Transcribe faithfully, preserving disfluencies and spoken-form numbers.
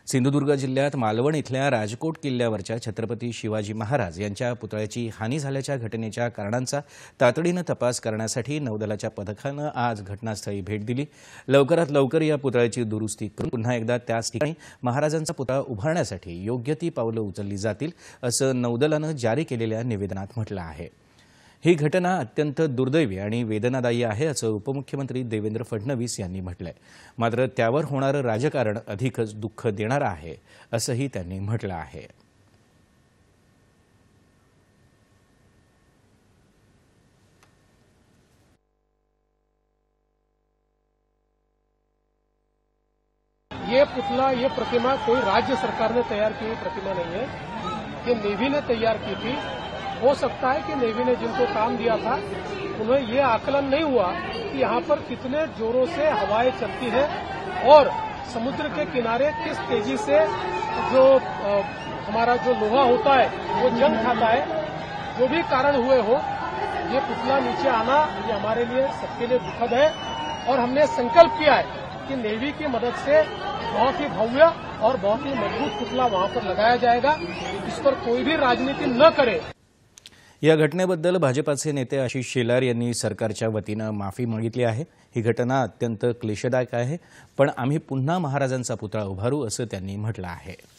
सिंधुदुर्ग जिल्ह्यात मालवण इथल्या राजकोट किल्ल्यावरच्या छत्रपती शिवाजी महाराज यांच्या पुतळ्याची हानी झाल्याच्या घटनेच्या कारणांचा तातडीनं तपास करण्यासाठी नौदलाच्या पथकानं आज घटनास्थळी भेट दिली। लवकरात लवकर या पुतळ्याची दुरुस्ती करून पुन्हा एकदा त्याच ठिकाणी महाराजांचा पुतळा उभारण्यासाठी योग्य ती पावलं उचलली जातील असं नौदलानं जारी केलेल्या निवेदनात म्हटलं आहे। ही घटना अत्यंत दुर्दैवी आणि वेदनादायी आहे असं उपमुख्यमंत्री देवेंद्र फडणवीस यांनी म्हटलंय। मात्र त्यावर होणारं राजकारण अधिकच दुःख देणारं आहे असंही त्यांनी म्हटलं आहे। ये पुतला, ये प्रतिमा कोई राज्य सरकार ने तैयार की हुई प्रतिमा नहीं है, ये नेवी ने तैयार की थी। हो सकता है कि नेवी ने जिनको काम दिया था उन्हें ये आकलन नहीं हुआ कि यहाँ पर कितने जोरों से हवाएं चलती है और समुद्र के किनारे किस तेजी से जो आ, हमारा जो लोहा होता है वो जंग खाता है। जो भी कारण हुए हो, ये पुतला नीचे आना ये हमारे लिए सबके लिए दुखद है और हमने संकल्प किया है कि नेवी की मदद से बहुत ही भव्य और बहुत ही मजबूत पुतला वहां पर लगाया जाएगा। इस पर कोई भी राजनीति न करे। या घटनेबद्दल भाजपाचे नेते आशिष शेलार यांनी सरकारच्या वतीनं माफी मागितली आहे। ही घटना अत्यंत क्लेशदायक आहे, पण आम्ही पुन्हा महाराजांचा पुतळा उभारू असं त्यांनी म्हटलं आहे।